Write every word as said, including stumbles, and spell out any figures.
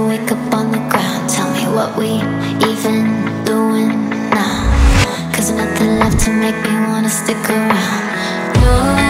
wake up on the ground. Tell me what we even doing now, 'cause nothing left to make me wanna stick around. No,